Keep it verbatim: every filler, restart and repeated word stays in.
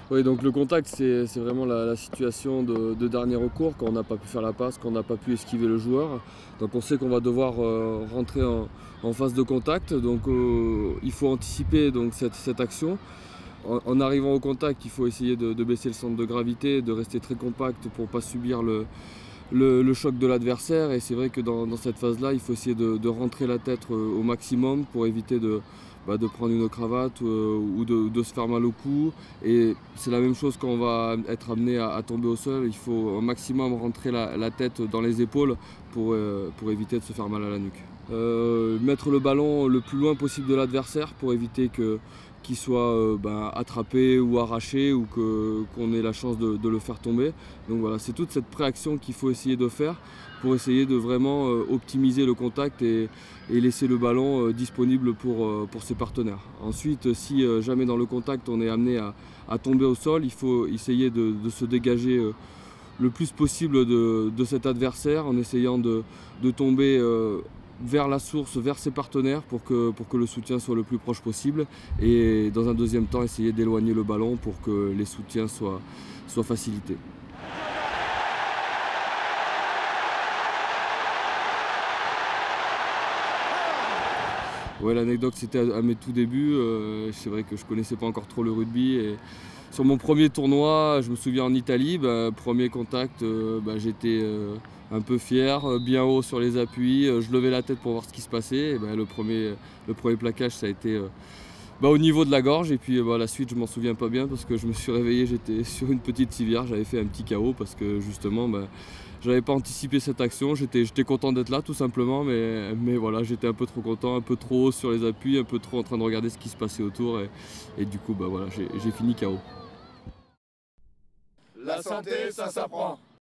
Oui, donc le contact, c'est vraiment la, la situation de, de dernier recours, quand on n'a pas pu faire la passe, quand on n'a pas pu esquiver le joueur. Donc on sait qu'on va devoir euh, rentrer en, en phase de contact, donc euh, il faut anticiper donc, cette, cette action. En, en arrivant au contact, il faut essayer de, de baisser le centre de gravité, de rester très compact pour ne pas subir le, le, le choc de l'adversaire. Et c'est vrai que dans, dans cette phase-là, il faut essayer de, de rentrer la tête au maximum pour éviter de, bah, de prendre une cravate euh, ou de, de se faire mal au cou. Et c'est la même chose quand on va être amené à, à tomber au sol. Il faut au maximum rentrer la, la tête dans les épaules pour, euh, pour éviter de se faire mal à la nuque. Euh, mettre le ballon le plus loin possible de l'adversaire pour éviter que qu'il soit euh, ben, attrapé ou arraché ou que, qu'on ait la chance de, de le faire tomber. Donc voilà, c'est toute cette préaction qu'il faut essayer de faire pour essayer de vraiment euh, optimiser le contact et, et laisser le ballon euh, disponible pour, euh, pour ses partenaires. Ensuite, si euh, jamais dans le contact on est amené à, à tomber au sol, il faut essayer de, de se dégager euh, le plus possible de, de cet adversaire en essayant de, de tomber euh, vers la source, vers ses partenaires pour que, pour que le soutien soit le plus proche possible et dans un deuxième temps essayer d'éloigner le ballon pour que les soutiens soient, soient facilités. Ouais, l'anecdote c'était à, à mes tout débuts, euh, c'est vrai que je connaissais pas encore trop le rugby et sur mon premier tournoi, je me souviens en Italie, bah, premier contact, euh, bah, j'étais euh, un peu fier, euh, bien haut sur les appuis, euh, je levais la tête pour voir ce qui se passait. Et bah, le, premier, le premier plaquage, ça a été euh, bah, au niveau de la gorge. Et puis bah, la suite, je m'en souviens pas bien parce que je me suis réveillé, j'étais sur une petite civière, j'avais fait un petit K O parce que justement, bah, j'avais pas anticipé cette action. J'étais content d'être là tout simplement, mais, mais voilà, j'étais un peu trop content, un peu trop haut sur les appuis, un peu trop en train de regarder ce qui se passait autour. Et, et du coup, bah, voilà, j'ai fini K O. La santé, ça s'apprend.